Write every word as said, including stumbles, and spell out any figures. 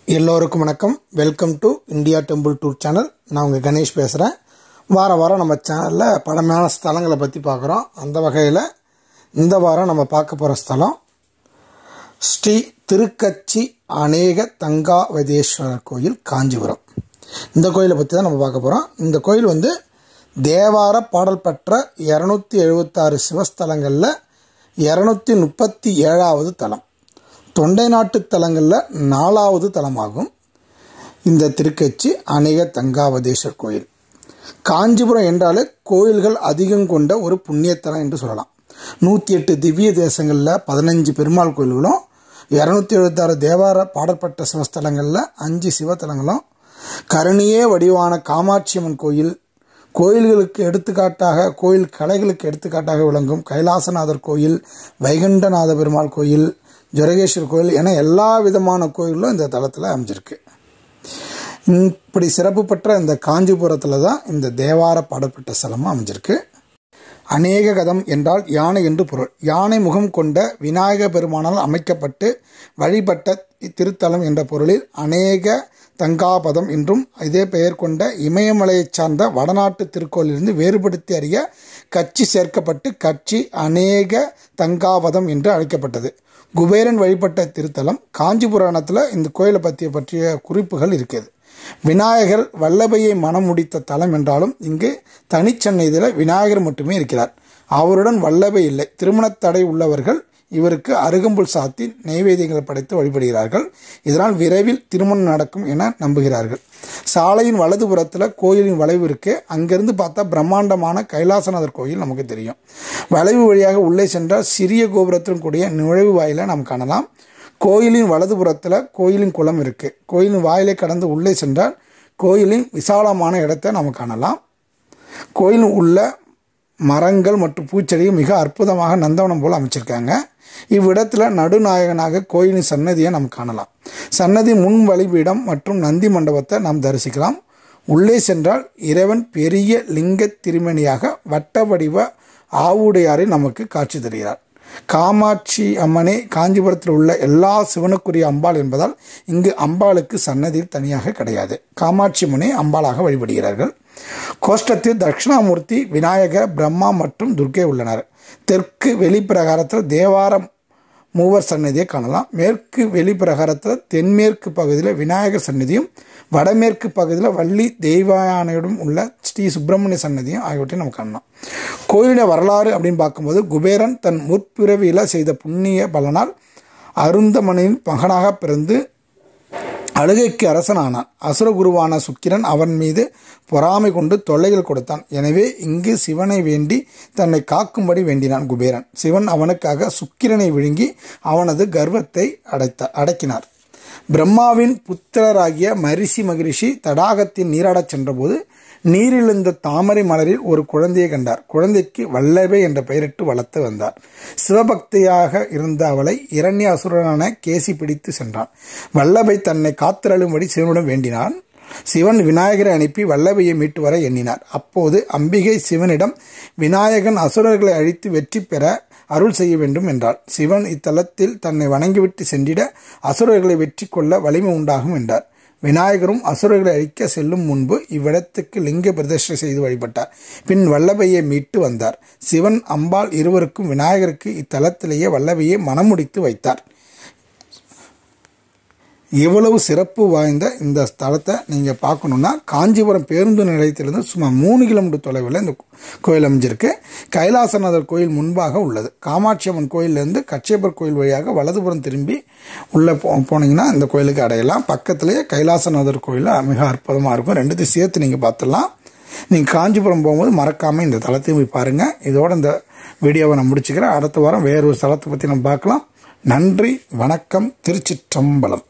எல்லோருக்கும் வணக்கம். Welcome to India temple tour channel. நான் உங்கள் கணேஷ் பேசுகிறேன். வாரம் வாரம் நம்ம சேனலில் பழமையான ஸ்தலங்களை பற்றி பார்க்குறோம். அந்த வகையில் இந்த வாரம் நம்ம பார்க்க போகிற ஸ்தலம் ஸ்ரீ திருக்கச்சி அநேக தங்காவதேஸ்வரர் கோயில், காஞ்சிபுரம். இந்த கோயிலை பற்றி தான் நம்ம பார்க்க போகிறோம். இந்த கோயில் வந்து தேவார பாடல் பெற்ற இரநூத்தி எழுபத்தாறு சிவஸ்தலங்களில் இரநூத்தி முப்பத்தி ஏழாவது தலம், தொண்டை நாட்டு தலங்களில் நாலாவது தலமாகும் இந்த திருக்கச்சி அநேக தங்காவதேஸ்வர் கோயில். காஞ்சிபுரம் என்றாலே கோயில்கள் அதிகம் கொண்ட ஒரு புண்ணியத்தலம் என்று சொல்லலாம். நூற்றி எட்டு திவ்ய தேசங்களில் பதினஞ்சு பெருமாள் கோயில்களும், இரநூத்தி எழுபத்தாறு தேவார பாடற்பட்ட சிவஸ்தலங்களில் அஞ்சு சிவத்தலங்களும், கருணியே வடிவான காமாட்சியம்மன் கோயில், கோயில்களுக்கு எடுத்துக்காட்டாக கோயில் கலைகளுக்கு எடுத்துக்காட்டாக விளங்கும் கைலாசநாதர் கோயில், வைகுண்டநாத பெருமாள் கோயில், ஜரகேஸ்வர் கோயில் என எல்லா விதமான கோயிலும் இந்த தலத்தில் அமைஞ்சிருக்கு. இப்படி சிறப்பு பெற்ற இந்த காஞ்சிபுரத்தில் தான் இந்த தேவார பாடப்பட்ட ஸ்தலமும் அமைஞ்சிருக்கு. அநேக கதம் என்றால் யானை என்று பொருள். யானை முகம் கொண்ட விநாயக பெருமானால் அமைக்கப்பட்டு வழிபட்ட இத்திருத்தலம் என்ற பொருளில் அநேக தங்காபதம் என்றும் இதே பெயர் கொண்ட இமயமலையைச் சார்ந்த வடநாட்டு திருக்கோயிலிருந்து வேறுபடுத்தி அறிய கச்சி சேர்க்கப்பட்டு கச்சி அநேக தங்காபதம் என்று அழைக்கப்பட்டது. குபேரன் வழிபட்ட திருத்தலம். காஞ்சிபுராணத்தில் இந்த கோயிலை பற்றிய பற்றிய குறிப்புகள் இருக்கிறது. விநாயகர் வல்லபையை மனம் முடித்த தலம் என்றாலும் இங்கு தனிச்சன்னதியில் விநாயகர் மட்டுமே இருக்கிறார். அவருடன் வல்லபை இல்லை. திருமணத் தடை உள்ளவர்கள் இவருக்கு அருகம்புல் சாத்தி நைவேத்தியங்கள் படைத்து வழிபடுகிறார்கள். இதனால் விரைவில் திருமணம் நடக்கும் என நம்புகிறார்கள். சாலையின் வலதுபுறத்தில் கோயிலின் வளைவு இருக்கு. அங்கிருந்து பார்த்தா பிரம்மாண்டமான கைலாசநாதர் கோயில் நமக்கு தெரியும். வளைவு வழியாக உள்ளே சென்றால் சிறிய கோபுரத்துடன் கூடிய நுழைவு வாயிலை நாம் காணலாம். கோயிலின் வலதுபுறத்தில் கோயிலின் குளம் இருக்கு. கோயிலின் வாயிலை கடந்து உள்ளே சென்றால் கோயிலின் விசாலமான இடத்தை நாம் காணலாம். கோயிலின் உள்ள மரங்கள் மற்றும் பூச்செடிகள் மிக அற்புதமாக நந்தவனம் போல் அமைச்சிருக்காங்க. இவ்விடத்தில் நடுநாயகனாக கோயிலின் சன்னதியை நாம் காணலாம். சன்னதி முன் வழிபீடம் மற்றும் நந்தி மண்டபத்தை நாம் தரிசிக்கலாம். உள்ளே சென்றால் இறைவன் பெரிய லிங்க திருமணியாக வட்ட வடிவ ஆவுடையாரை நமக்கு காட்சி தருகிறார். காமாட்சி அம்மனே காஞ்சிபுரத்தில் உள்ள எல்லா சிவனுக்குரிய அம்பாள் என்பதால் இங்கு அம்பாளுக்கு சன்னதியில் தனியாக கிடையாது. காமாட்சி அம்மனே அம்பாளாக வழிபடுகிறார்கள். கோஷ்டத்தில் தட்சிணாமூர்த்தி, விநாயகர், பிரம்மா மற்றும் துர்க்கை உள்ளனர். தெற்கு வெளிப்பிரகாரத்தில் தேவாரம் மூவர் சன்னதியை காணலாம். மேற்கு வெளிப்பிரகாரத்தில் தென்மேற்கு பகுதியில் விநாயகர் சன்னதியும், வடமேற்கு பகுதியில் வள்ளி தெய்வானையுடன் உள்ள ஸ்ரீ சுப்பிரமணிய சன்னதியும் ஆகியவற்றை நம்ம காணலாம். கோயிலுடைய வரலாறு அப்படின்னு பார்க்கும்போது, குபேரன் தன் முற்பிறவியில் செய்த புண்ணிய பலனால் அருந்தமனின் மகனாக பிறந்து அழுகைக்கு அரசனானான். அசுரகுருவான சுக்கிரன் அவன் மீது பொறாமை கொண்டு தொல்லைகள் கொடுத்தான். எனவே இங்கு சிவனை வேண்டி தன்னை காக்கும்படி வேண்டினான் குபேரன். சிவன் அவனுக்காக சுக்கிரனை விழுங்கி அவனது கர்வத்தை அடைத்த அடக்கினார். பிரம்மாவின் புத்திரராகிய மரிஷி மகரிஷி தடாகத்தின் நீராடச் சென்றபோது நீரிழந்த தாமரை மலரில் ஒரு குழந்தையை கண்டார். குழந்தைக்கு வல்லபை என்ற பெயரிட்டு வளர்த்து வந்தார். சிவபக்தியாக இருந்த அவளை இரண்ய அசுரனான கேசி பிடித்து சென்றான். வல்லபை தன்னை காத்திரளும்படி சிவனிடம் வேண்டினான். சிவன் விநாயகரை அனுப்பி வல்லபையை மீட்டு வர எண்ணினார். அப்போது அம்பிகை சிவனிடம் விநாயகன் அசுரர்களை அழித்து வெற்றி பெற அருள் செய்ய வேண்டும் என்றார். சிவன் இத்தலத்தில் தன்னை வணங்கிவிட்டு சென்றிட அசுரர்களை வெற்றி கொள்ள வலிமை உண்டாகும் என்றார். விநாயகரும் அசுரர்களை அழிக்க செல்லும் முன்பு இவ்விடத்துக்கு லிங்க பிரதிஷ்டை செய்து வழிபட்டார். பின் வல்லபையை மீட்டு வந்தார். சிவன் அம்பாள் இருவருக்கும் விநாயகருக்கு இத்தலத்திலேயே வல்லபையை மனமுடித்து வைத்தார். இவ்வளவு சிறப்பு வாய்ந்த இந்த ஸ்தலத்தை நீங்கள் பார்க்கணுன்னா காஞ்சிபுரம் பேருந்து நிலையத்திலிருந்து சுமார் மூணு கிலோமீட்டர் தொலைவில் இந்த கோயில் அமைஞ்சிருக்கு. கைலாசநாதர் கோயில் முன்பாக உள்ளது. காமாட்சி அம்மன் கோயிலிருந்து கச்சேபர் கோயில் வழியாக வலதுபுறம் திரும்பி உள்ளே போ போனீங்கன்னா இந்த கோயிலுக்கு அடையலாம். பக்கத்துலேயே கைலாசநாதர் கோயில் மிக அற்புதமாக இருக்கும். ரெண்டுத்தையும் சேர்த்து நீங்கள் பார்த்துடலாம். நீங்கள் காஞ்சிபுரம் போகும்போது மறக்காமல் இந்த தலத்தையும் போய் பாருங்கள். இதோட இந்த வீடியோவை நான் முடிச்சுக்கிறேன். அடுத்த வாரம் வேறொரு ஸ்தலத்தை பற்றி நம்ம பார்க்கலாம். நன்றி, வணக்கம், திருச்சிற்றம்பலம்.